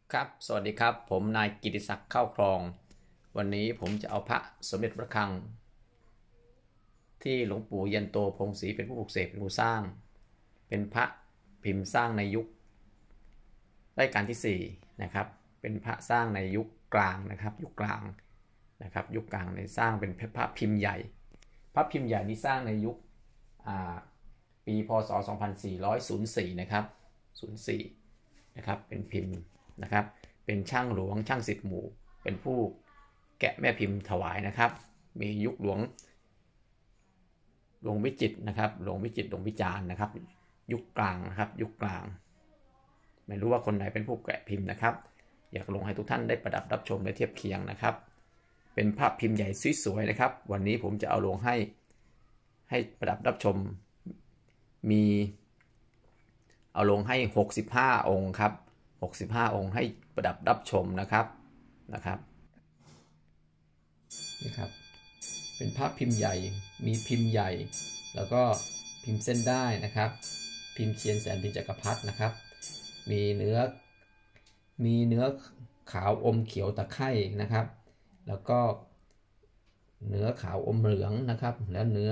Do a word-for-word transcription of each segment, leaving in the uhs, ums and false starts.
ครับสวัสดีครับผมนายกิติศักดิ์เข้าครองวันนี้ผมจะเอาพระสมเด็จพระฆังที่หลวงปู่ยันโตพงศรีเป็นผู้ปลุกเสกเป็นผู้สร้างเป็นพระพิมพ์สร้างในยุครัชกาลที่สี่นะครับเป็นพระสร้างในยุคกลางนะครับยุคกลางนะครับยุคกลางในสร้างเป็นพระพิมพ์ใหญ่พระพิมพ์ใหญ่นี้สร้างในยุคปีพศสองพันสี่ร้อยสี่นะครับศูนย์สี่นะครับเป็นพิมพ์นะครับเป็นช่างหลวงช่างสิบหมู่เป็นผู้แกะแม่พิมพ์ถวายนะครับมียุคหลวงหลวงวิจิตรนะครับหลวงวิจิตรหลวงวิจารณ์นะครับยุคกลางนะครับยุคกลางไม่รู้ว่าคนไหนเป็นผู้แกะพิมพ์นะครับอยากลงให้ทุกท่านได้ประดับรับชมและเทียบเคียงนะครับเป็นภาพพิมพ์ใหญ่สวยๆนะครับวันนี้ผมจะเอาลงให้ให้ประดับรับชมมีเอาลงให้หกสิบห้าองค์ครับหกสิบห้าองค์ให้ประดับรับชมนะครับนะครับนี่ครับเป็นภาพพิมพ์ใหญ่มีพิมพ์ใหญ่แล้วก็พิมพ์เส้นได้นะครับพิมพ์เทียนแสนพิมพ์จักรพรรดินะครับมีเนื้อมีเนื้อขาวอมเขียวตะไคร่นะครับแล้วก็เนื้อขาวอมเหลืองนะครับแล้วเนื้อ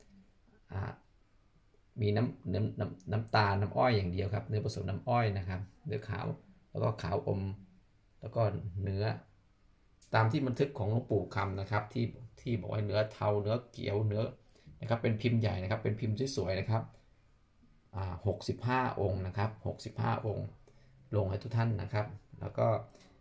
มีน้ำน้ำน้ำน้ำตาลน้ำอ้อยอย่างเดียวครับเนื้อผสมน้ำอ้อยนะครับเนื้อขาวแล้วก็ขาวอมแล้วก็เนื้อตามที่บันทึกของหลวงปู่คำนะครับที่ที่บอกว่าเนื้อเทาเนื้อเขียวเนื้อนะครับเป็นพิมพ์ใหญ่นะครับเป็นพิมพ์สวยๆนะครับอ่าหกสิบห้าองค์นะครับหกสิบห้าองค์ลงให้ทุกท่านนะครับแล้วก็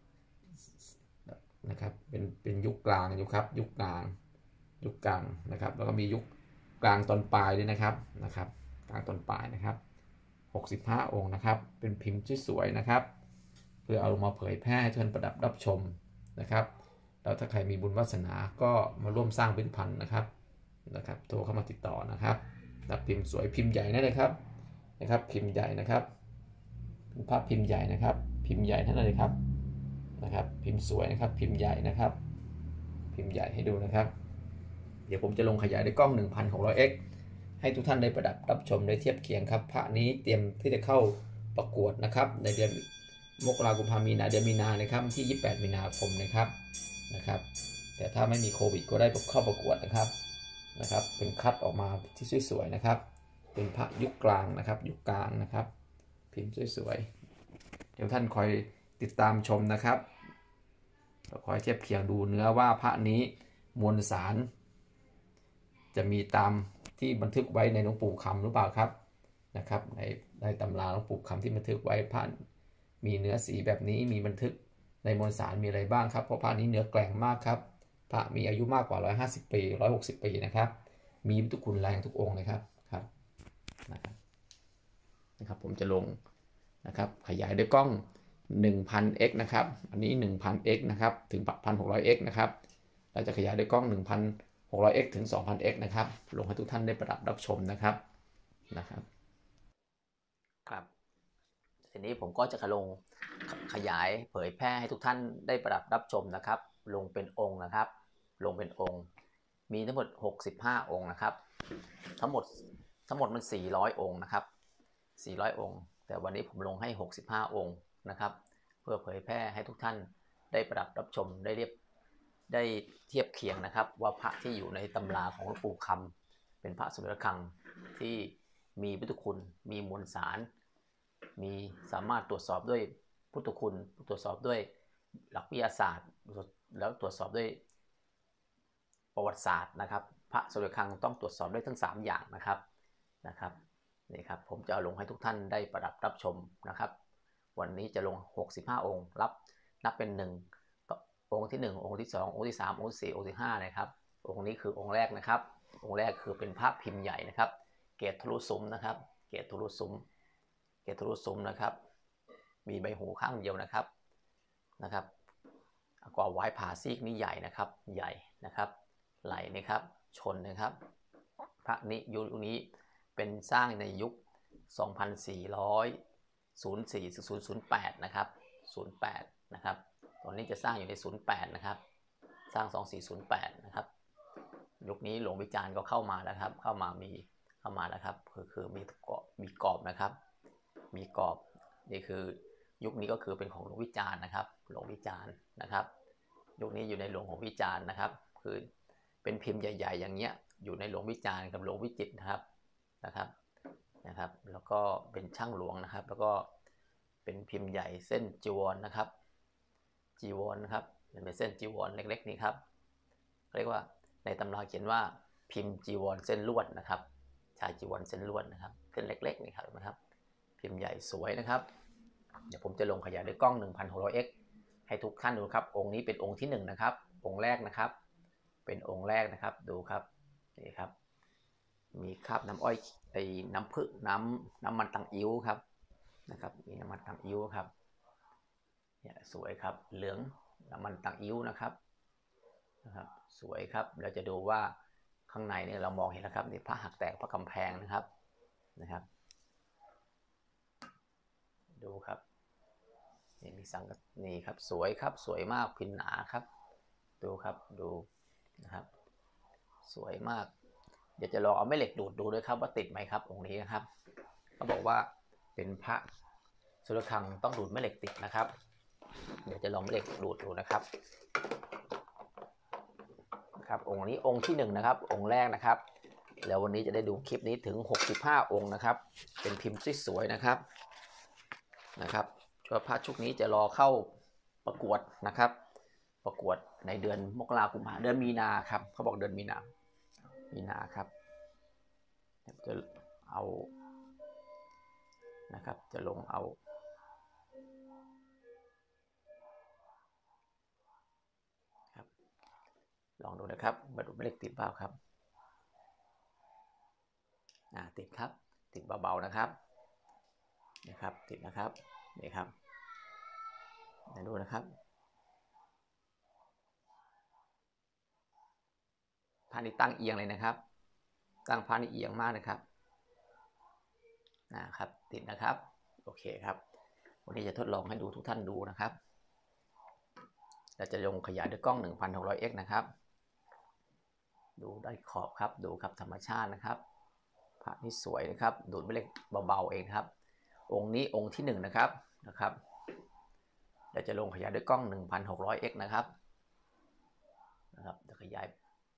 นะครับเป็นเป็นยุคกลางอยู่ครับยุคกลางยุคกลางนะครับแล้วก็มียุคกลางตอนปลายด้วยนะครับนะครับกลางตอนปลายนะครับหกสิบห้าองค์นะครับเป็นพิมพ์สวยๆนะครับเพื่อเอาลงมาเผยแพร่ให้ท่านประดับรับชมนะครับแล้วถ้าใครมีบุญวาสนาก็มาร่วมสร้างผลิตภัณฑ์นะครับนะครับโทรเข้ามาติดต่อนะครับรับพิมพ์สวยพิมพ์ใหญ่นั่นเลยครับนะครับพิมพ์ใหญ่นะครับเป็นภาพพิมพ์ใหญ่นะครับพิมพ์ใหญ่นั่นเลยครับนะครับพิมพ์สวยนะครับพิมพ์ใหญ่นะครับพิมพ์ใหญ่ให้ดูนะครับเดี๋ยวผมจะลงขยายด้วยกล้อง หนึ่งพันหกร้อยเอ็กซ์ ให้ทุกท่านได้ประดับรับชมได้เทียบเคียงครับพระนี้เตรียมที่จะเข้าประกวดนะครับในเดือนมกราคมกุมภาพันธ์มีนาเดือนมีนานะครับที่ยี่สิบแปดมีนาคมนะครับนะครับแต่ถ้าไม่มีโควิดก็ได้เข้าประกวดนะครับนะครับเป็นคัดออกมาที่สวยๆนะครับเป็นพระยุคกลางนะครับยุคกลางนะครับพิมพ์สวยๆเดี๋ยวท่านคอยติดตามชมนะครับคอยเทียบเคียงดูเนื้อว่าพระนี้มวลสารจะมีตามที่บันทึกไว้ในหลวงปู่คำหรือเปล่าครับนะครับในในตำราหลวงปู่คำที่บันทึกไว้พระมีเนื้อสีแบบนี้มีบันทึกในมวลสารมีอะไรบ้างครับเพราะพระนี้เนื้อแกร่งมากครับพระมีอายุมากกว่าหนึ่งร้อยห้าสิบปีหนึ่งร้อยหกสิบปีนะครับมีพุทธคุณแรงทุกองค์นะครับครับนะครับนะครับผมจะลงนะครับขยายด้วยกล้อง หนึ่งพันเอ็กซ์ นะครับอันนี้ หนึ่งพันเอ็กซ์ นะครับถึง หนึ่งพันหกร้อยเอ็กซ์ นะครับเราจะขยายด้วยกล้อง หนึ่งพันหกร้อยเอ็กซ์ ถึง สองพันเอ็กซ์ นะครับลงให้ทุกท่านได้ประดับรับชมนะครับนะครับครับทีนี้ผมก็จะลงขยายเผยแพร่ให้ทุกท่านได้ประดับรับชมนะครับลงเป็นองค์นะครับลงเป็นองค์มีทั้งหมดหกสิบห้าองค์นะครับทั้งหมดทั้งหมดมันสี่ร้อยองค์นะครับสี่ร้อยองค์แต่วันนี้ผมลงให้หกสิบห้าองค์นะครับเพื่อเผยแพร่ให้ทุกท่านได้ประดับรับชมได้เรียบได้เทียบเคียงนะครับว่าพระที่อยู่ในตำราของหลวงปู่คำเป็นพระสมเด็จพระฆังที่มีพุทธคุณมีมวลสารมีสามารถตรวจสอบด้วยพุทธคุณตรวจสอบด้วยหลักวิทยาศาสตร์แล้วตรวจสอบด้วยประวัติศาสตร์นะครับพระสมเด็จพระฆังต้องตรวจสอบได้ทั้งสามอย่างนะครับนะครับนี่ครับผมจะเอาลงให้ทุกท่านได้ประดับรับชมนะครับวันนี้จะลงหกสิบห้าองค์รับนับเป็นหนึ่งองค์ที่หนึ่งองค์ที่สององค์ที่สามองค์ที่สี่องค์ที่ห้านะครับองค์นี้คือองค์แรกนะครับองค์แรกคือเป็นพระพิมพ์ใหญ่นะครับเกศทะลุซุ้มนะครับเกศทะลุซุ้มเกศทะลุซุ้มนะครับมีใบหูข้างเดียวนะครับนะครับกว่าไว้ผ่าซีกนี้ใหญ่นะครับใหญ่นะครับไหลนะครับชนนะครับพระนี้ยุคนี้เป็นสร้างในยุคสองพันสี่ร้อยสี่ถึงศูนย์แปดนะครับศูนย์แปดนะครับตอนนี้จะสร้างอยู่ในศูนย์แปดนะครับสร้างสองพันสี่ร้อยแปดนะครับยุคนี้หลวงวิจารณ์ก็เข้ามาแล้วครับเข้ามามีเข้ามาแล้วครับคือคือมีกรอบมีกรอบนะครับมีกรอบนี่คือยุคนี้ก็คือเป็นของหลวงวิจารณ์นะครับหลวงวิจารณ์นะครับยุคนี้อยู่ในหลวงของวิจารณ์นะครับคือเป็นพิมพ์ใหญ่ๆอย่างเงี้ยอยู่ในหลวงวิจารณ์กับหลวงวิจิตรนะครับนะครับนะครับแล้วก็เป็นช่างหลวงนะครับแล้วก็เป็นพิมพ์ใหญ่เส้นจีวรนะครับจีวรนะครับเป็นเส้นจีวรเล็กๆนี่ครับเรียกว่าในตำราเขียนว่าพิมพ์จีวรเส้นลวดนะครับชายจีวรเส้นลวดนะครับเส้นเล็กๆนี่ครับนะครับพิมพ์ใหญ่สวยนะครับเดี๋ยวผมจะลงขยายด้วยกล้อง หนึ่งพันหกร้อยเอ็กซ์ ให้ทุกท่านดูครับองค์นี้เป็นองค์ที่หนึ่งนะครับองค์แรกนะครับเป็นองค์แรกนะครับดูครับนี่ครับมีคราบน้ำอ้อยไอ้น้ำผึ้งน้ำน้ำมันตังอิ้วครับนะครับมีน้ำมันตังอิ้วครับเนี่ยสวยครับเหลืองน้ำมันตังอิ้วนะครับนะครับสวยครับเราจะดูว่าข้างในเนี่ยเรามองเห็นแล้วครับนี่พระหักแตกพระกำแพงนะครับนะครับดูครับนี่มีสังนี่ครับสวยครับสวยมากพิมพ์หนาครับดูครับดูนะครับสวยมากเดี๋ยวจะลองเอาแม่เหล็กดูดดูด้วยครับว่าติดไหมครับองค์นี้นะครับเขาบอกว่าเป็นพระสุรคังต้องดูดแม่เหล็กติดนะครับเดี๋ยวจะลองแม่เหล็กดูดดูนะครับครับองค์นี้องค์ที่หนึ่งนะครับองค์แรกนะครับแล้ววันนี้จะได้ดูคลิปนี้ถึงหกสิบห้าองค์นะครับเป็นพิมพ์สวยๆนะครับนะครับช่วยพระชุดนี้จะรอเข้าประกวดนะครับประกวดในเดือนมกราคมเดือนมีนาครับเขาบอกเดือนมีนามีนาครับจะเอานะครับจะลงเอาครับลองดูนะครับมาดูเลขติดเปล่าครับอ่าติดครับติดเบาๆนะครับนะครับติดนะครับนี่ครับมาดูนะครับพานี่ตั้งเอียงเลยนะครับตั้งพานี่เอียงมากนะครับนะครับติดนะครับโอเคครับวันนี้จะทดลองให้ดูทุกท่านดูนะครับเราจะลงขยายด้วยกล้อง หนึ่งพันหกร้อยเอ็กซ์ นะครับดูได้ขอบครับดูครับธรรมชาตินะครับพระนี่สวยนะครับดูดไม่เล็กเบาๆเองครับองค์นี้องค์ที่หนึ่งนะครับนะครับเราจะลงขยายด้วยกล้อง หนึ่งพันหกร้อยเอ็กซ์ นะครับนะครับจะขยาย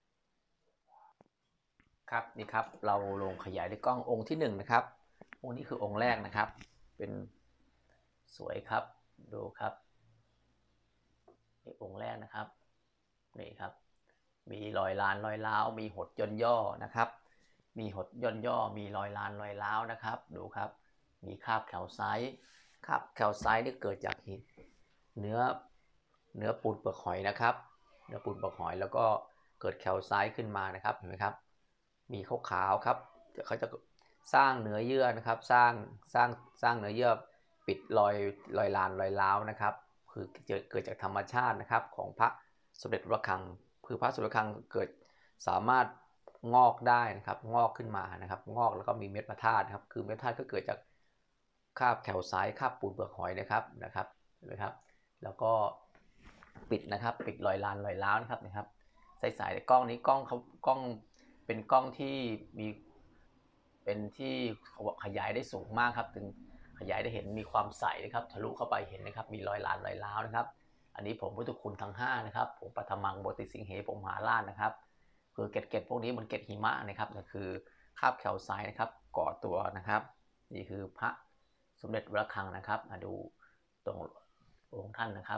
ครับนี่ครับเราลงขยายด้วยกล้ององค์ที่หนึ่งนะครับองค์นี้คือองค์แรกนะครับเป็นสวยครับดูครับนี่องค์แรกนะครับนี่ครับมีรอยลานรอยล้าวมีหดย่นย่อนะครับมีหดย่นย่อมีรอยลานรอยล้าวนะครับดูครับมีคราบแคลไซต์คราบแคลไซต์นี่เกิดจากหินเนื้อเนื้อปูนเปลือกหอยนะครับเนื้อปูนเปลือกหอยแล้วก็เกิดแคลไซต์ขึ้นมานะครับเห็นไหมครับมีขาวๆครับเขาจะสร้างเนื้อเยื่อนะครับสร้างสร้างสร้างเนื้อเยื่อปิดรอยรอยลานรอยล้าวนะครับคือเกิดจากธรรมชาตินะครับของพระสมเด็จพระคังคือพระสมเด็จพระคังเกิดสามารถงอกได้นะครับงอกขึ้นมานะครับงอกแล้วก็มีเม็ดพระธาตุนะครับคือเม็ดพระธาตุก็เกิดจากคราบแคลไซต์คราบปูนเปลือกหอยนะครับนะครับเห็นไหมครับแล้วก็ปิดนะครับปิดรอยลานรอยล้าวนะครับนะครับใสๆกล้องนี้กล้องเขากล้องเป็นกล้องที่มีเป็นที่ขยายได้สูงมากครับถึงขยายได้เห็นมีความใสนะครับทะลุเข้าไปเห็นนะครับมีรอยลานรอยล้าวนะครับอันนี้ผมพุทธคุณทั้งห้านะครับผมปัทมังโบติสิงเหผมมหาราชนะครับคือเกล็ดเกล็ดพวกนี้มันเกล็ดหิมะนะครับนั่นคือคราบแคลไซต์นะครับก่อตัวนะครับนี่คือพระสมเด็จพระคังนะครับมาดูตรงองค์ท่านนะครับ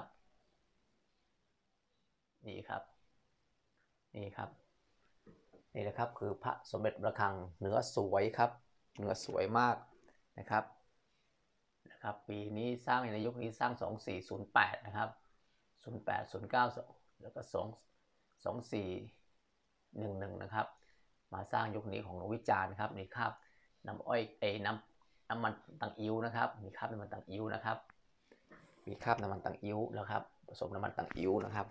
นี่ครับนี่ครับนี่นะครับคือพระสมเด็จพระคังเนื้อสวยครับเนื้อสวยมากนะครับนะครับปีนี้สร้างในยุคนี้สร้างสองพันสี่ร้อยแปดนะครับศูนย์แปด ศูนย์เก้า แล้วก็สอง สองสี่หนึ่งหนึ่งนะครับมาสร้างยุคนี้ของหลวงวิจารณ์ครับนี่ครับน้ำอ้อยเอน้ำน้ำมันตังอิ้วนะครับมีคราบน้ำมันตังอิ้วนะครับมีคราบน้ำมันตังอิ้วแล้วครับผสมน้ำมันตังอิ้วนะครับ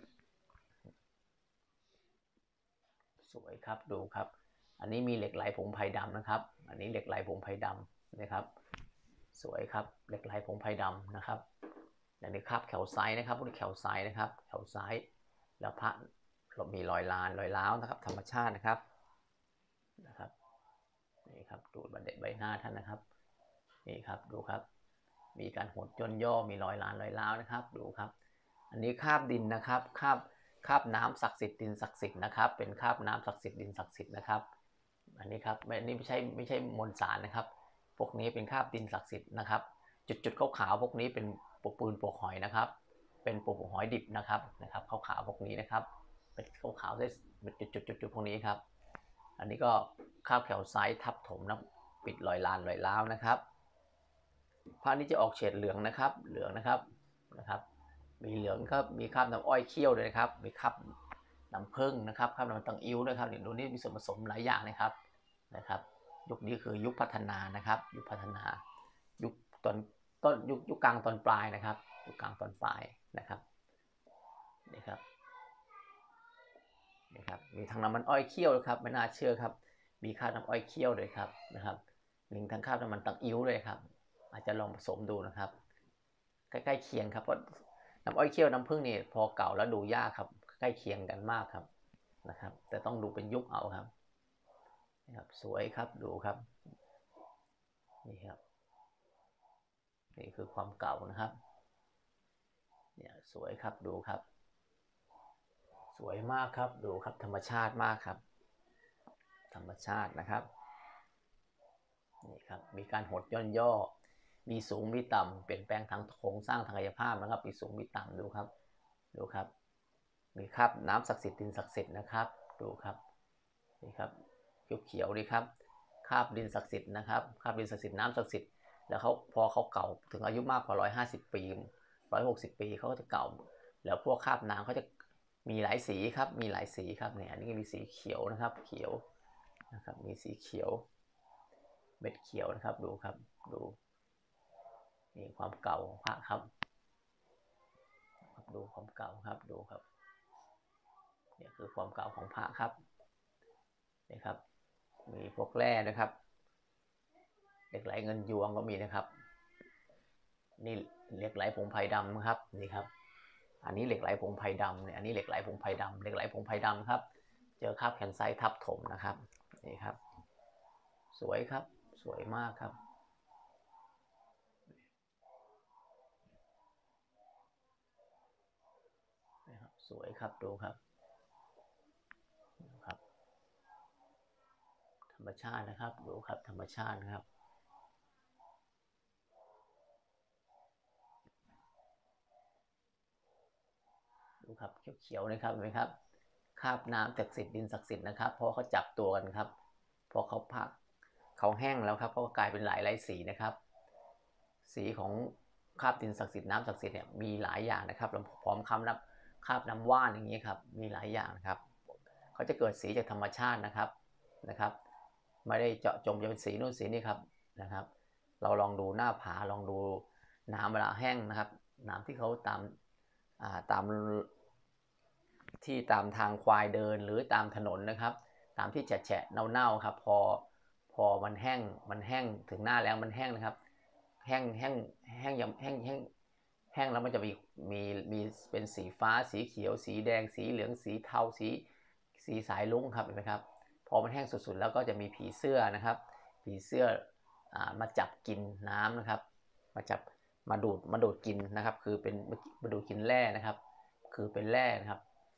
สวยครับดูครับอันนี้มีเหล็กไหลผงไผ่ดำนะครับอันนี้เหล็กไหลผงไผ่ดำนะครับสวยครับเหล็กไหลผงไผ่ดำนะครับอย่างนี้คราบแคลไซต์นะครับพวกนี้แคลไซต์นะครับแคลไซต์แล้วพระมีรอยลานรอยล้าวนะครับธรรมชาตินะครับนะครับนี่ครับดูบันเดใบหน้าท่านนะครับนี่ครับดูครับมีการหดย่นย่อมีรอยลานรอยร้าวนะครับดูครับอันนี้คราบดินนะครับคราบคราบน้ำศักดิ์สิทธิ์ดินศักดิ์สิทธิ์นะครับเป็นคราบน้ำศักดิ์สิทธิ์ดินศักดิ์สิทธิ์นะครับอันนี้ครับไม่นี่ไม่ใช่ไม่ใช่มวลสารนะครับพวกนี้เป็นคราบดินศักดิ์สิทธิ์นะครับจุดๆขาวๆพวกนี้เป็นปกปืนปกหอยนะครับเป็นปกหอยดิบนะครับนะครับขาวๆพวกนี้นะครับเป็นขาวๆได้เป็นจุดๆๆพวกนี้ครับอันนี้ก็คราบแคลไซต์ทับถมนะปิดรอยลานรอยร้าวนะครับผ้านี้จะออกเฉดเหลืองนะครับเหลืองนะครับนะครับมีเหลืองครับมีคราบน้ำอ้อยเคี่ยวด้วยนะครับมีคราบน้ำผึ้งนะครับคราบน้ำตังอิ้วนะครับเดี๋ยวดูนี่มีส่วนผสมหลายอย่างนะครับนะครับยุคนี้คือยุคพัฒนานะครับยุคพัฒนายุคตอนต้นยุคยุคกลางตอนปลายนะครับยุคกลางตอนปลายนะครับนี่ครับนี่ครับมีทั้งน้ำมันอ้อยเคี่ยวครับไม่น่าเชื่อครับมีคราบน้ำอ้อยเคี่ยวด้วยครับนะครับมีทั้งคราบน้ำมันตังอิ้วเลยครับอาจจะลองผสมดูนะครับใกล้ๆเคียงครับเพราะน้ำอ้อยเคี่ยวน้ำผึ้งนี่พอเก่าแล้วดูยากครับใกล้เคียงกันมากครับนะครับแต่ต้องดูเป็นยุคเอาครับนะครับสวยครับดูครับนี่ครับนี่คือความเก่านะครับเนี่ยสวยครับดูครับสวยมากครับดูครับธรรมชาติมากครับธรรมชาตินะครับนี่ครับมีการหดย่นย่อมีสูงมีต่ำเปลี่ยนแปลงทางโครงสร้างทางกายภาพนะครับมีสูงมีต่ำดูครับดูครับมีคราบน้ำศักดิ์สิทธิ์ดินศักดิ์สิทธิ์นะครับดูครับนี่ครับเขียวๆนี่ครับคราบดินศักดิ์สิทธิ์นะครับคราบดินศักดิ์สิทธิ์น้ำศักดิ์สิทธิ์แล้วเขาพอเขาเก่าถึงอายุมากกว่าหนึ่งร้อยห้าสิบปีหนึ่งร้อยหกสิบปีเขาก็จะเก่าแล้วพวกคราบน้ำเขาจะมีหลายสีครับมีหลายสีครับเนี่ยอันนี้ก็มีสีเขียวนะครับเขียวนะครับมีสีเขียวเม็ดเขียวนะครับดูครับดูนี่ความเก่าของพระครับดูความเก่าครับดูครับนี่คือความเก่าของพระครับนี่ครับมีพวกแร่นะครับเหล็กไหลเงินยวงก็มีนะครับนี่เหล็กไหลผงไผ่ดำครับนี่ครับอันนี้เหล็กไหลผงไผ่ดำเนี่ยอันนี้เหล็กไหลผงไผ่ดำเหล็กไหลผงไผ่ดำครับเจอคราบแคนไซต์ทับถมนะครับนี่ครับสวยครับสวยมากครับนะครับสวยครับดูครับครับธรรมชาตินะครับดูครับธรรมชาตินะครับดูครับเขียวๆนะครับเห็นไหมครับคราบน้ำศักดิ์สิทธิ์ดินศักดิ์สิทธิ์นะครับเพราะเขาจับตัวกันครับพอเขาพักเขาแห้งแล้วครับเขาก็กลายเป็นหลายหลายสีนะครับสีของคราบดินศักดิ์สิทธิ์น้ำศักดิ์สิทธิ์เนี่ยมีหลายอย่างนะครับพร้อมคำนับคราบน้ำว่านอย่างนี้ครับมีหลายอย่างนะครับเขาจะเกิดสีจากธรรมชาตินะครับนะครับไม่ได้เจาะจงจะเป็นสีนู่นสีนี่ครับนะครับเราลองดูหน้าผาลองดูน้ำเวลาแห้งนะครับน้ำที่เขาตามตามที่ตามทางควายเดินหรือตามถนนนะครับตามที่แฉะเน่าๆครับพอพอมันแห้งมันแห้งถึงหน้าแล้งมันแห้งนะครับแห้งแห้งแห้งยำแห้งแห้งแห้งแล้วมันจะมีมีมีเป็นสีฟ้าสีเขียวสีแดงสีเหลืองสีเทาสีสีสายลุ้งครับเห็นไหมครับพอมันแห้งสุดๆแล้วก็จะมีผีเสื้อนะครับผีเสื้อมาจับกินน้ำนะครับมาจับมาดูดมาดูดกินนะครับคือเป็นมาดูดกินแร่นะครับคือเป็นแร่นะครับ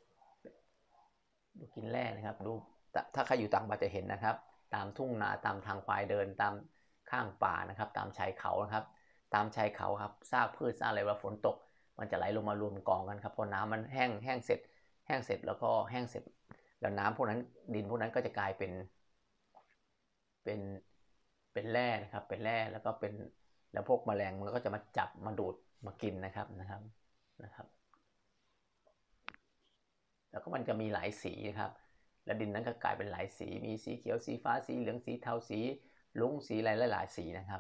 ดูกินแร่นะครับดูถ้าใครอยู่ต่างประเทศจะเห็นนะครับตามทุ่งนาตามทางควายเดินตามข้างป่านะครับตามชายเขานะครับตามชายเขาครับซากพืชซากอะไรเวลาฝนตกมันจะไหลลงมารวมกองกันครับพอน้ำมันแห้งแห้งเสร็จแห้งเสร็จแล้วก็แห้งเสร็จแล้วน้ำพวกนั้นดินพวกนั้นก็จะกลายเป็นเป็นเป็นแร่นะครับเป็นแร่แล้วก็เป็นแล้วพวกแมลงมันก็จะมาจับมาดูดมากินนะครับนะครับนะครับแล้วก็มันจะมีหลายสีนะครับแล้วดินนั้นก็กลายเป็นหลายสีมีสีเขียวสีฟ้าสีเหลืองสีเทาสีลุ้งสีอะไรหลายๆสีนะครับ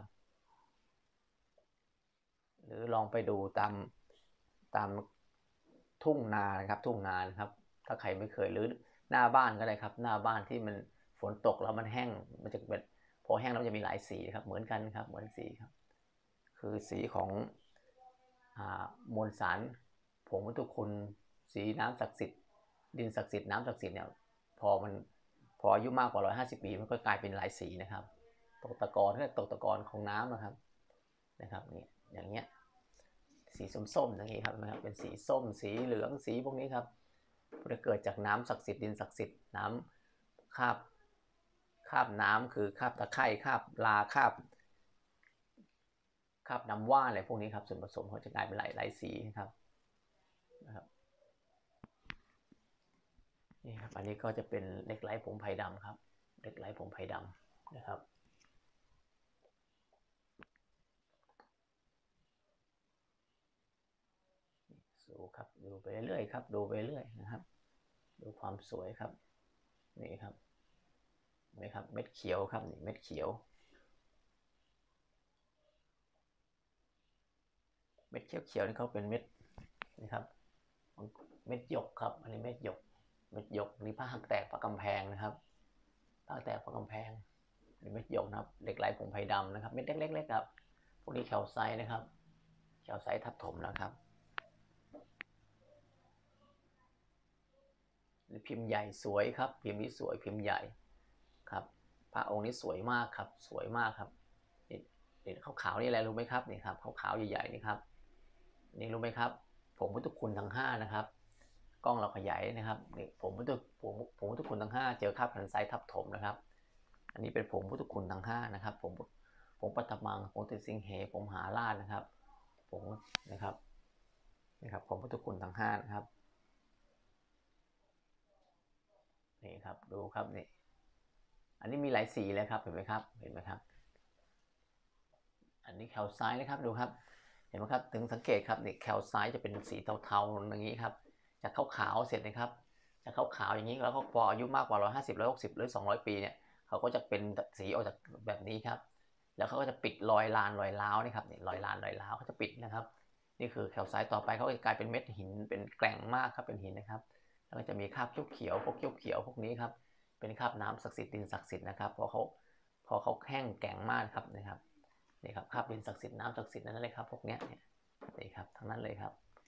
หรือลองไปดูตามตามทุ่งนานะครับทุ่งนานะครับถ้าใครไม่เคยหรือหน้าบ้านก็ได้ครับหน้าบ้านที่มันฝนตกแล้วมันแห้งมันจะเป็นพอแห้งแล้วจะมีหลายสีครับเหมือนกันครับเหมือนสีครับคือสีของมวลสารผงวัตถุคุณสีน้ำศักดิ์สิทธิ์ดินศักดิ์สิทธิ์น้ำศักดิ์สิทธิ์เนี่ยพอมันพออายุมากกว่าหนึ่งร้อยห้าสิบปีมันก็กลายเป็นหลายสีนะครับตกตะกอนก็ตกตะกอนของน้ำนะครับนะครับนี่อย่างเงี้ยสีส้มๆอย่างนี้ครับนะครับเป็นสีส้มสีเหลืองสีพวกนี้ครับจะเกิดจากน้ำศักดิ์สิทธิ์ดินศักดิ์สิทธิ์น้ำคราบคราบน้ำคือคราบตะไคร่คราบลาคราบคราบน้ำว่านอะไรพวกนี้ครับส่วนผสมเขาจะกลายเป็นหลายหลายสีครับนะครับนี่ครับอันนี้ก็จะเป็นเหล็กไหลผงไผ่ดำครับเหล็กไหลผงไผ่ดำนะครับดูครับดูไปเรื่อยๆครับดูไปเรื่อยนะครับดูความสวยครับนี่ครับนี่ครับเม็ดเขียวครับนี่เม็ดเขียวเม็ดเขียวๆนี่เขาเป็นเม็ดนะครับเม็ดหยกครับอันนี้เม็ดหยกเม็ดหยกนี่ผ้าหักแตกผ้ากำแพงนะครับผ้าแตกผ้ากำแพงนี่เม็ดหยกนะครับเหล็กไหลผงไผ่ดำนะครับเม็ดเล็กๆครับพวกนี้แคลไซต์นะครับแคลไซต์ทับถมนะครับพิมพ์ใหญ่สวยครับพิมพ์นี้สวยพิมพ์ใหญ่ครับพระองค์นี้สวยมากครับสวยมากครับนี่ขาวๆนี่อะไรรู้ไหมครับนี่ครับขาวๆใหญ่ๆนี่ครับนี่รู้ไหมครับผงพุทธคุณทั้งห้านะครับกล้องเราขยายนะครับนี่ผงพุทธผงผงพุทธคุณทั้งห้าเจอคราบแคลไซต์ทับถมนะครับอันนี้เป็นผงพุทธคุณทั้งห้านะครับผงผงปัตตมังผงติสิงเหผงมหาราชนะครับผงนะครับนี่ครับผงพุทธคุณทั้งห้านะครับนี่ครับดูครับนี่อันนี้มีหลายสีเลยครับเห็นไหมครับเห็นไหมครับอันนี้แคลไซต์นะครับดูครับเห็นไหมครับถึงสังเกตครับนี่แคลไซต์จะเป็นสีเทาๆอย่างนี้ครับจากขาวๆเสร็จนะครับจากขาวๆอย่างนี้แล้วก็พออายุมากกว่าหนึ่งร้อยห้าสิบ หนึ่งร้อยหกสิบหรือสองร้อยปีเนี่ยเขาก็จะเป็นสีออกจากแบบนี้ครับแล้วเขาก็จะปิดรอยลานรอยร้าวนี่ครับนี่รอยลานรอยร้าวเขาจะปิดนะครับนี่คือแคลไซต์ต่อไปเขาจะกลายเป็นเม็ดหินเป็นแกร่งมากครับเป็นหินนะครับแล้วก็จะมีคราบเขียวๆพวกเขียวๆพวกนี้ครับเป็นคราบน้ำศักดิ์สิทธิ์ดินศักดิ์สิทธิ์นะครับพอเขาพอเขาแห้งแกร่งมากครับนะครับนี่ครับคราบดินศักดิ์สิทธิ์น้ำศักดิ์สิทธิ์นั่นเลยครับพวกนี้นี่ครับทั้งนั้นเลยครับ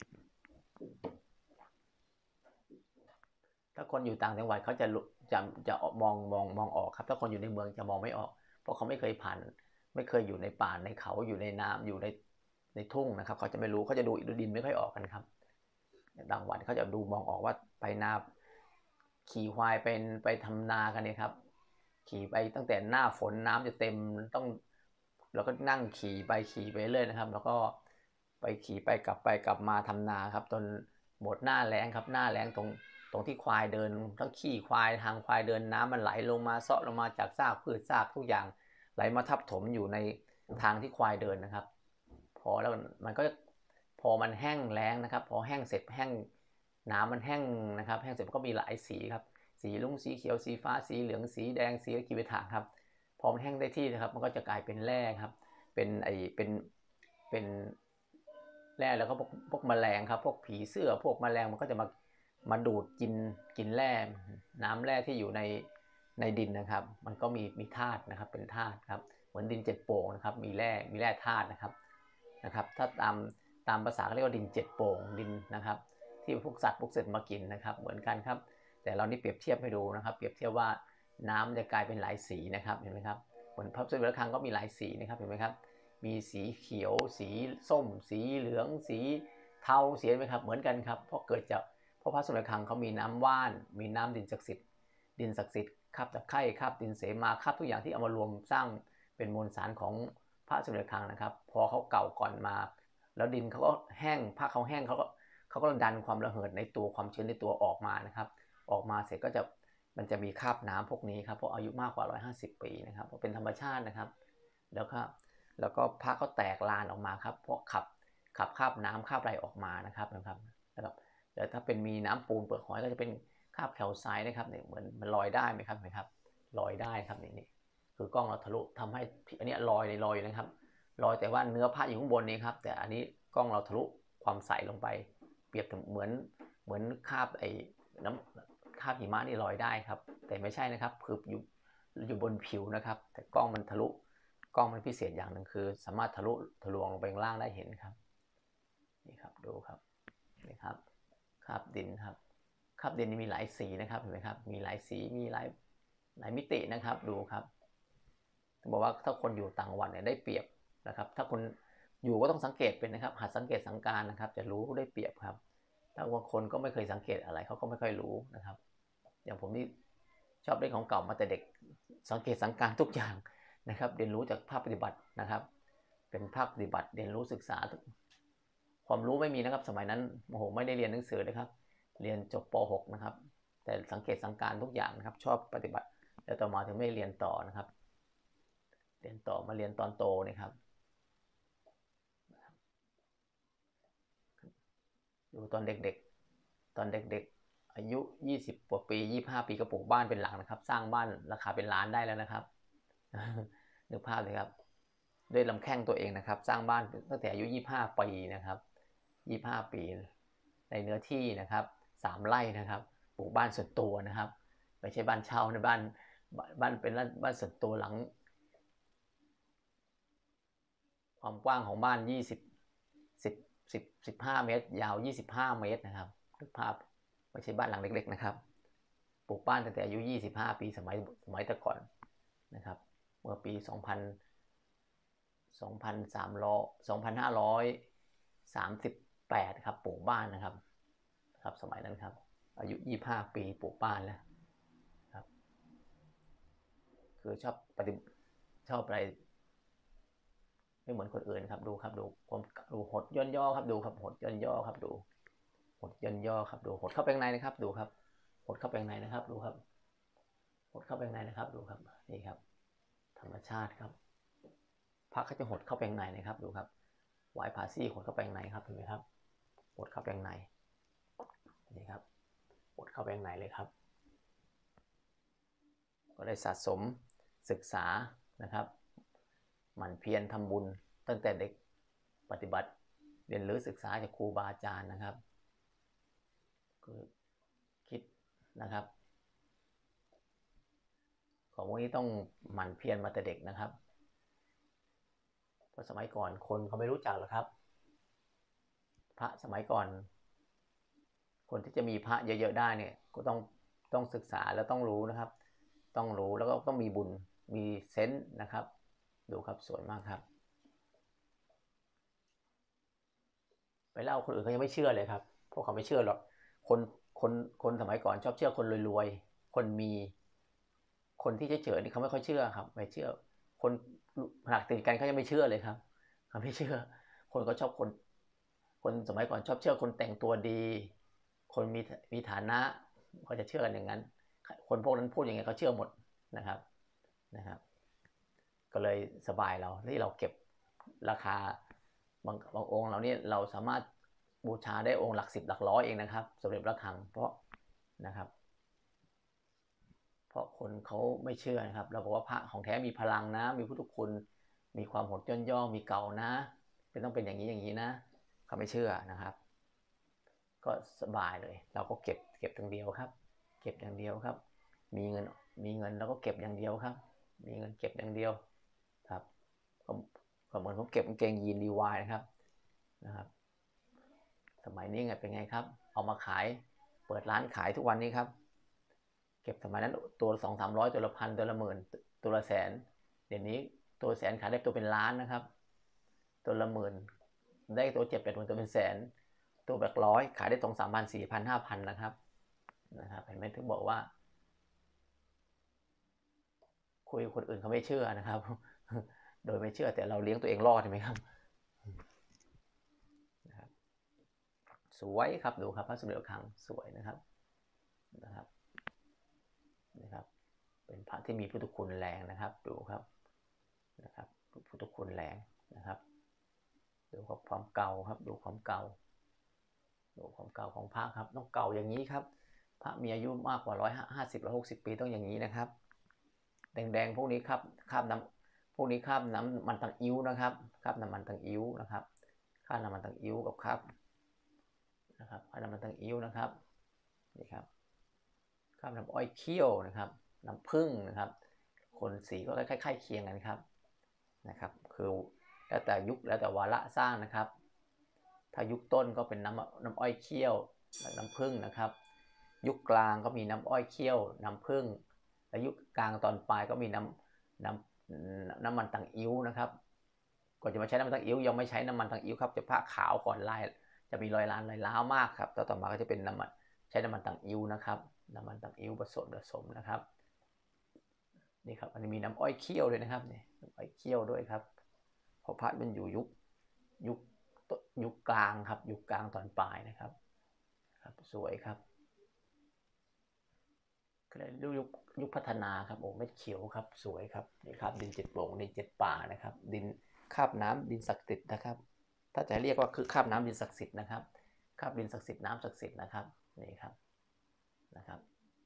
ถ้าคนอยู่ต่างจังหวัดเขาจะจะจะมองมองมองออกครับถ้าคนอยู่ในเมืองจะมองไม่ออกเพราะเขาไม่เคยผ่านไม่เคยอยู่ในป่าในเขาอยู่ในน้ำอยู่ในในทุ่งนะครับเขาจะไม่รู้เขาจะดูดินไม่ค่อยออกกันครับต่างจังหวัดเขาจะดูมองออกว่าไปนาขี่ควายเป็นไปทำนากันเนี่ยครับขี่ไปตั้งแต่หน้าฝนน้ำจะเต็มต้องเราก็นั่งขี่ไปขี่ไปเรื่อยนะครับแล้วก็ไปขี่ไปกลับไปกลับมาทำนาครับจนหมดหน้าแล้งครับหน้าแล้งตรงตรงที่ควายเดินทั้งขี้ควายทางควายเดินน้ำมันไหลลงมาเซาะลงมาจากซากพืชซากทุกอย่างไหลมาทับถมอยู่ในทางที่ควายเดินนะครับพอแล้วมันก็พอมันแห้งแล้งนะครับพอแห้งเสร็จแห้งน้ำมันแห้งนะครับแห้งเสร็จก็มีหลายสีครับสีลุ้งสีเขียวสีฟ้าสีเหลืองสีแดงสีกีบถางครับพอมันแห้งได้ที่นะครับมันก็จะกลายเป็นแร่ครับเป็นไอเป็นเป็นแร่แล้วก็พวกพวกแมลงครับพวกผีเสื้อพวกแมลงมันก็จะมามาดูดกินกินแร่น้ำแร่ที่อยู่ในในดินนะครับมันก็มีมีธาตุนะครับเป็นธาตุครับเหมือนดินเจ็ดโป่งนะครับมีแร่มีแร่ธาตุนะครับนะครับถ้าตามตามภาษาเรียกว่าดินเจ็ดโป่งดินนะครับที่พวกสัตว์พวกเศษมากินนะครับเหมือนกันครับแต่เรานี่เปรียบเทียบให้ดูนะครับเปรียบเทียบว่าน้ำจะกลายเป็นหลายสีนะครับเห็นไหมครับเหมือนพระพุทธรูปก็มีหลายสีนะครับเห็นไหมครับมีสีเขียวสีส้มสีเหลืองสีเทาสีไหมครับเหมือนกันครับเพราะเกิดจากเพราะพระสมเด็จครั้งเขามีน้ำว่านมีน้ำดินศักดิ์สิทธิ์ดินศักดิ์สิทธิ์คราบตะไคร่คราบดินเสมาคราบทุกอย่างที่เอามารวมสร้างเป็นมวลสารของพระสมเด็จครั้งนะครับพอเขาเก่าก่อนมาแล้วดินเขาก็แห้งพระเขาแห้งเขาก็เขาก็ดันความระเหิดในตัวความชื้นในตัวออกมานะครับออกมาเสร็จก็จะมันจะมีคราบน้ำพวกนี้ครับเพราะอายุมากกว่าหนึ่งร้อยห้าสิบปีนะครับเพราะเป็นธรรมชาตินะครับแล้วก็แล้วก็พระก็แตกลานออกมาครับพวกขับขับคราบน้ำคราบอะไรออกมานะครับนะครับนะครับแต่ถ้าเป็นมีน้ำปูนเปลือกหอยก็จะเป็นคราบแคลไซต์นะครับเนี่ยเหมือนมันลอยได้ไหมครับไหมครับลอยได้ครับนี่นี่คือกล้องเราทะลุทำให้อันนี้ลอยในลอยอยู่นะครับลอยแต่ว่าเนื้อผ้าอยู่ข้างบนนี้ครับแต่อันนี้กล้องเราทะลุความใสลงไปเปรียบเหมือนเหมือนคราบไอ้น้ำคราบหิมะนี่ลอยได้ครับแต่ไม่ใช่นะครับคืออยู่อยู่บนผิวนะครับแต่กล้องมันทะลุกล้องมันพิเศษอย่างหนึ่งคือสามารถทะลุทะลวงลงไปข้างล่างได้เห็นครับนี่ครับดูครับนี่ครับคราบดินครับคราบดินมีหลายสีนะครับเห็นไหมครับมีหลายสีมีหลายหลายมิตินะครับดูครับบอกว่าถ้าคนอยู่ต่างจังหวัดเนี่ยได้เปรียบนะครับถ้าคนอยู่ก็ต้องสังเกตเป็นนะครับหัดสังเกตสังการนะครับจะรู้ได้เปรียบครับถ้าบางคนก็ไม่เคยสังเกตอะไรเขาก็ไม่ค่อยรู้นะครับอย่างผมนี่ชอบเล่นของเก่ามาแต่เด็กสังเกตสังการทุกอย่างนะครับเรียนรู้จากภาคปฏิบัตินะครับเป็นภาคปฏิบัติเรียนรู้ศึกษาความรู้ไม่มีนะครับสมัยนั้นโอ้โหไม่ได้เรียนหนังสือเลยครับเรียนจบป หก นะครับแต่สังเกตสังการทุกอย่างนะครับชอบปฏิบัติแล้วต่อมาถึงไม่เรียนต่อนะครับเรียนต่อมาเรียนตอนโตนะครับดูตอนเด็กๆตอนเด็กๆอายุยี่สิบกว่าปียี่สิบห้าปีก็ปลูกบ้านเป็นหลังนะครับสร้างบ้านราคาเป็นล้านได้แล้วนะครับนึกภาพเลยครับด้วยลำแข้งตัวเองนะครับสร้างบ้านตั้งแต่อายุยี่สิบห้าปีนะครับยี่สิบห้าปีในเนื้อที่นะครับสามไร่นะครับปลูกบ้านส่วนตัวนะครับไม่ใช่บ้านเช่าในบ้านบ้านเป็นบ้านส่วนตัวหลังความกว้างของบ้านยี่สิบ สิบ สิบ สิบห้าเมตรยาวยี่สิบห้าเมตรนะครับนึกภาพไม่ใช่บ้านหลังเล็กๆนะครับปลูกบ้านตั้งแต่อายุยี่สิบห้าปีสมัยสมัยแต่ก่อนนะครับเมื่อปีสองพัน สองพันสามร้อย สองพันห้าร้อยสามสิบแปดครับปลูกบ้านนะครับครับสมัยนั้นครับอายุยี่สิบห้าปีปลูกบ้านแล้วครับคือชอบปฏิชอบอะไรไม่เหมือนคนอื่นครับดูครับดูความดูหดย่นย่อครับดูครับหดย่นย่อครับดูหดย่นย่อครับดูหดเข้าไปข้างในนะครับดูครับหดเข้าไปข้างในนะครับดูครับหดเข้าไปข้างในนะครับดูครับนี่ครับธรรมชาติครับพระเขาจะหดเข้าไปข้างในนะครับดูครับวายผาซี่หดเข้าไปข้างในครับเห็นไหมครับหดเข้าไปข้างในนี่ครับหดเข้าไปข้างในเลยครับก็ได้สะสมศึกษานะครับหมั่นเพียรทำบุญตั้งแต่เด็กปฏิบัติเรียนรู้ศึกษาจากครูบาอาจารย์นะครับคือคิดนะครับของพวกนี้ต้องหมั่นเพียรมาแต่เด็กนะครับเพราะสมัยก่อนคนเขาไม่รู้จักหรอกครับพระสมัยก่อนคนที่จะมีพระเยอะๆได้เนี่ยก็ต้องต้องศึกษาแล้วต้องรู้นะครับต้องรู้แล้วก็ต้องมีบุญมีเซนส์นะครับดูครับสวยมากครับไปเล่าคนอื่นเขายังไม่เชื่อเลยครับพวกเขาไม่เชื่อหรอกคนคนคนสมัยก่อนชอบเชื่อคนรวยๆคนมีคนที่เฉยๆนี่เขาไม่ค่อยเชื่อครับไม่เชื่อคนหลักติดกันเขายังไม่เชื่อเลยครับเขาไม่เชื่อคนก็ชอบคนคนสมัยก่อนชอบเชื่อคนแต่งตัวดีคนมีมีฐานะเขาจะเชื่อกันอย่างนั้นคนพวกนั้นพูดอย่างไงเขาเชื่อหมดนะครับนะครับก็เลยสบายเราที่เราเก็บราคาบางบางองค์เราเนี่ยเราสามารถบูชาได้องค์หลักสิบหลักร้อยเองนะครับสมเด็จพระคลังเพราะนะครับเพราะคนเขาไม่เชื่อนะครับเราบอกว่าพระของแท้มีพลังนะมีพุทธคุณมีความหดย่นย่อมีเก่านะเป็นต้องเป็นอย่างนี้อย่างนี้นะเขาไม่เชื่อนะครับก็สบายเลยเราก็เก็บเก็บอย่างเดียวครับเก็บอย่างเดียวครับมีเงินมีเงินแล้วก็เก็บอย่างเดียวครับมีเงินเก็บอย่างเดียวครับก็เหมือนผมเก็บกางเกงยีนรีวายนะครับนะครับสมัยนี้ไงเป็นไงครับเอามาขายเปิดร้านขายทุกวันนี้ครับเก็บสมัยนั้นตัวสองสามร้อยตัวละพันตัวละหมื่นตัวละแสนเดี๋ยวนี้ตัวแสนขายได้ตัวเป็นล้านนะครับตัวละหมื่นได้ตัวเจ็ดแปดหมื่นตัวเป็นแสนตัวแบบร้อยขายได้สองสามพันสี่พันห้าพันนะครับนะครับเห็นไหมถึงบอกว่าคุยกับคนอื่นเขาไม่เชื่อนะครับโดยไม่เชื่อแต่เราเลี้ยงตัวเองรอดใช่ไหมครับนะครับสวยครับดูครับพระสมเด็จพระคลังสวยนะครับนะครับนะครับเป็นพระที่มีพุทธคุณแรงนะครับดูครับนะครับพุทธคุณแรงนะครับดูความเก่าครับดูความเก่าดูความเก่าของพระครับต้องเก่าอย่างนี้ครับพระมีอายุมากกว่าร้อยห้าสิบร้อยหกสิบปีต้องอย่างนี้นะครับแดงๆพวกนี้ครับคราบน้ำพวกนี้คราบน้ำมันตังอิ้วนะครับคราบน้ำมันตังอิ้วนะครับคราบน้ำมันตังอิ้วกับคราบนะครับคราบน้ำมันตังอิ้วนะครับนี่ครับคราบน้ำอ้อยเคี่ยวนะครับน้ำผึ้งนะครับคนสีก็คล้ายๆเคียงกันครับนะครับคือแล้วแต่ยุคแล้วแต่วาระสร้างนะครับถ้ายุคต้นก็เป็นน้ำน้ำอ้อยเคี่ยวน้ำผึ้งนะครับยุคกลางก็มีน้ำอ้อยเคี่ยวน้ำผึ้งและยุคกลางตอนปลายก็มีน้ำน้ำน้ำมันตังอิ้วนะครับก่อนจะมาใช้น้ำมันตังอิ้วยังไม่ใช้น้ำมันตังอิ้วครับจะผ้าขาวก่อนลายจะมีรอยล้านรอยล้าวมากครับต่อต่อมาก็จะเป็นน้ำมันใช้น้ำมันตังอิ้วนะครับน้ำมันตังอิ้วผสมผสมนะครับนี่ครับอันนี้มีน้ำอ้อยเคี่ยวด้วยนะครับนี่น้ำอ้อยเคี่ยวด้วยครับเพราะพระมันอยู่ยุคยุคยุคกลางครับยุคกลางตอนปลายนะครับครับสวยครับก็เลยยุคยุคพัฒนาครับโอ้เม็ดเขียวครับสวยครับนี่ครับดินเจ็ดโป่งดินเจ็ดป่านะครับดินคาบน้ำดินศักดิ์สิทธิ์นะครับถ้าจะเรียกว่าคือคาบน้ำดินศักดิ์สิทธิ์นะครับคาบดินศักดิ์สิทธิ์น้ำศักดิ์สิทธิ์นะครับนี่ครับนะครับ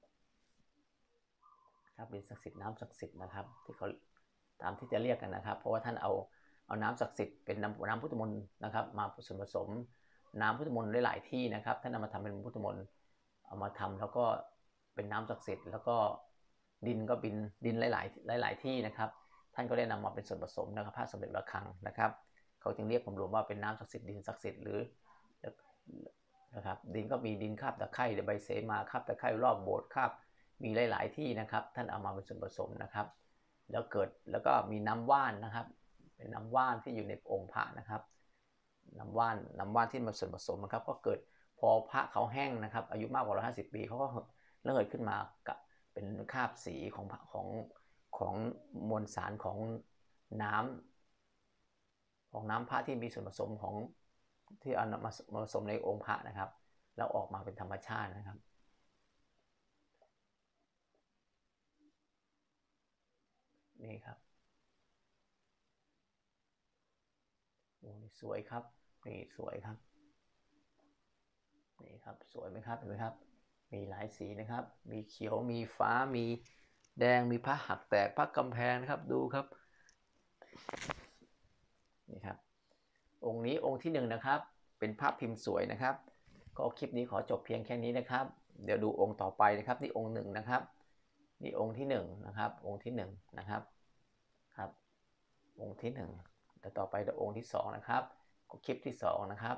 คาบดินศักดิ์สิทธิ์น้ำศักดิ์สิทธิ์นะครับที่เขาตามที่จะเรียกกันนะครับเพราะว่าท่านเอาเอาน้ำศักดิ์สิทธิ์เป็นน้ำน้ำพุทธมนต์นะครับมาผสมผสมน้ำพุทธมนต์หลายๆที่นะครับท่านเอามาทำเป็นพุทธมนต์เอามาทำแล้วก็เป็นน้ำศักดิ์สิทธิ์แล้วก็ดินก็เป็นดินหลายๆหลายๆที่นะครับท่านก็ได้นำมาเป็นส่วนผสมนะครับพระสมเด็จระฆังนะครับเขาจึงเรียกรวมๆว่าเป็นน้ำศักดิ์สิทธิ์ดินศักดิ์สิทธิ์หรือนะครับดินก็มีดินคาบตะไคร่ใบเสมาคาบตะไคร่รอบโบสถ์คาบมีหลายๆที่นะครับท่านเอามาเป็นส่วนผสมนะครับแล้วเกิดแล้วก็มีน้ำว่านนะครับเป็นน้ำว่านที่อยู่ในองค์พระนะครับน้ำว่านน้ำว่านที่มาส่วนผสมนะครับก็เกิดพอพระเขาแห้งนะครับอายุมากกว่าหนึ่งร้อยห้าสิบปีเขาก็ระเหยขึ้นมากับเป็นคราบสีของของของมวลสารของน้ำของน้ำพระที่มีส่วนผสมของที่เอามาผสมในองค์พระนะครับแล้วออกมาเป็นธรรมชาตินะครับนี่ครับโอ้สวยครับนี่สวยครับนี่ครับสวยไหมครับเห็นไหมครับมีหลายสีนะครับมีเขียวมีฟ้ามีแดงมีพระหักแตกพระกำแพงนะครับดูครับนี่ครับองค์นี้องค์ที่หนึ่งนะครับเป็นภาพพิมพ์สวยนะครับก็คลิปนี้ขอจบเพียงแค่นี้นะครับเดี๋ยวดูองค์ต่อไปนะครับนี่องค์หนึ่งนะครับนี่องค์ที่หนึ่งนะครับองค์ที่หนึ่งนะครับครับองค์ที่หนึ่งแต่ต่อไปจะองค์ที่สองนะครับก็คลิปที่สองนะครับ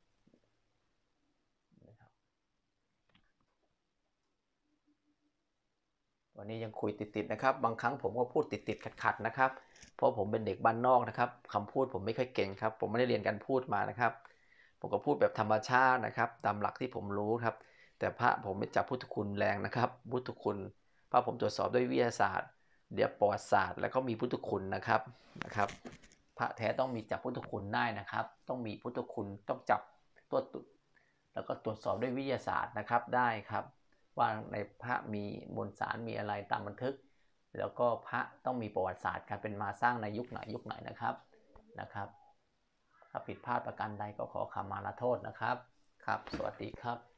วันนี้ยังคุยติดๆนะครับบางครั้งผมก็พูดติดๆขัดๆนะครับเพราะผมเป็นเด็กบ้านนอกนะครับคำพูดผมไม่ค่อยเก่งครับผมไม่ได้เรียนการพูดมานะครับผมก็พูดแบบธรรมชาตินะครับตามหลักที่ผมรู้ครับแต่พระผมไม่จับพุทธคุณแรงนะครับพุทธคุณพระผมตรวจสอบด้วยวิทยาศาสตร์เดี๋ยวประวัติศาสตร์แล้วก็มีพุทธคุณนะครับนะครับพระแท้ต้องมีจับพุทธคุณได้นะครับต้องมีพุทธคุณต้องจับตัวแล้วก็ตรวจสอบด้วยวิทยาศาสตร์นะครับได้ครับว่าในพระมีมวลสารมีอะไรตามบันทึกแล้วก็พระต้องมีประวัติศาสตร์การเป็นมาสร้างในยุคไหนยุคไหนนะครับนะครับถ้าผิดพลาดประการใดก็ขอขมาลาโทษนะครับครับสวัสดีครับ